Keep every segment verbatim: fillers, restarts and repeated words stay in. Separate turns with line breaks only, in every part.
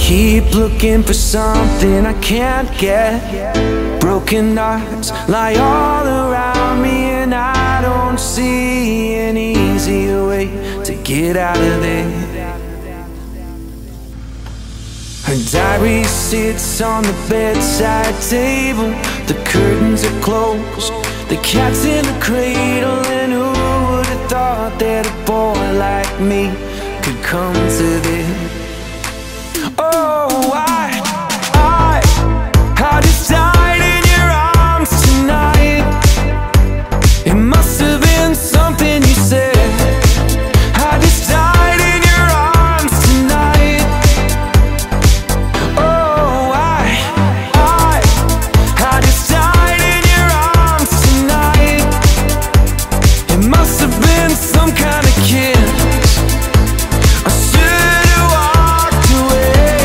keep looking for something I can't get. Broken hearts lie all around me, and I don't see an easier way to get out of there. Her diary sits on the bedside table. The curtains are closed, the cat's in the cradle. And who would have thought that a boy like me could come to this? Oh, I, I, I just died in your arms tonight. It must have been something you said. I just died in your arms tonight. Oh, I, I, I just died in your arms tonight. It must have been some kind of kiss. I should have walked away.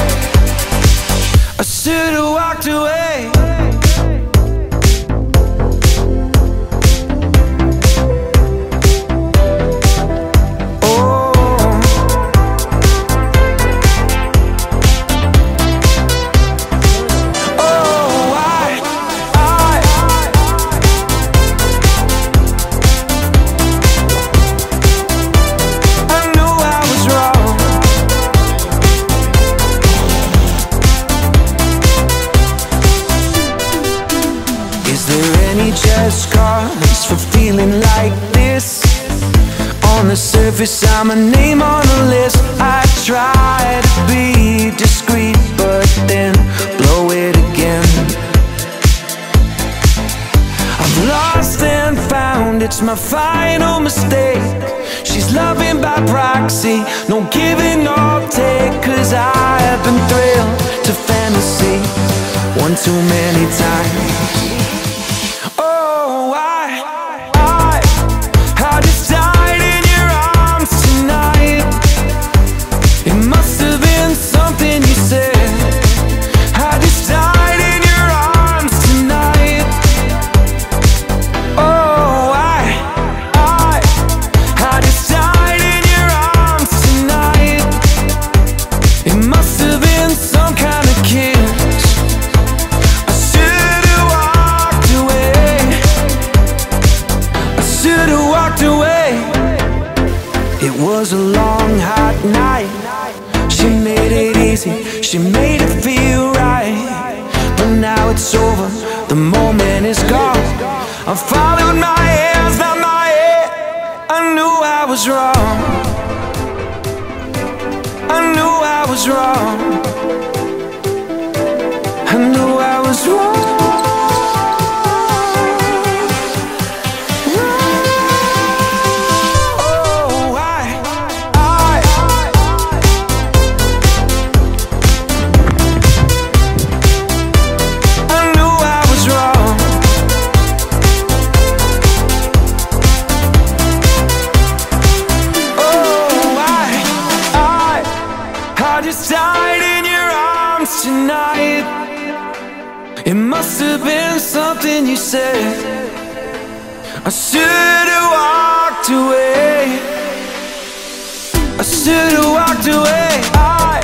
I should have walked away. Is there any just cause for feeling like this? On the surface I'm a name on a list. I try to be discreet, but then blow it again. I've lost and found, it's my final mistake. She's loving by proxy, no giving, no take. Cause I've been thrilled to fantasy one too many times. It was a long, hot night. She made it easy, she made it feel right. But now it's over, the moment is gone. I followed my hands, not my head. I knew I was wrong. I knew I was wrong. I knew I was wrong. I just died in your arms tonight. It must have been something you said. I should have walked away. I should have walked away. I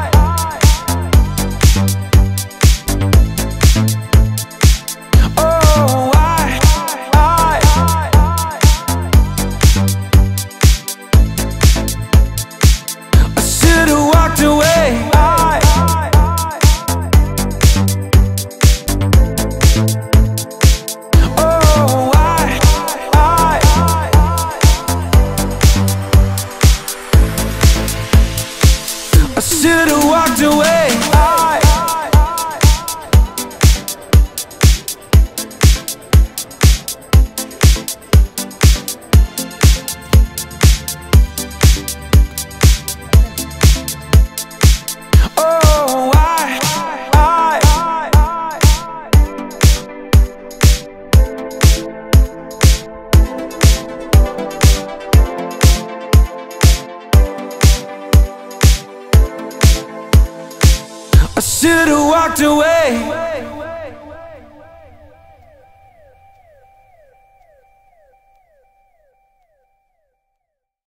should've walked away. I Oh, I, I, I should've walked away.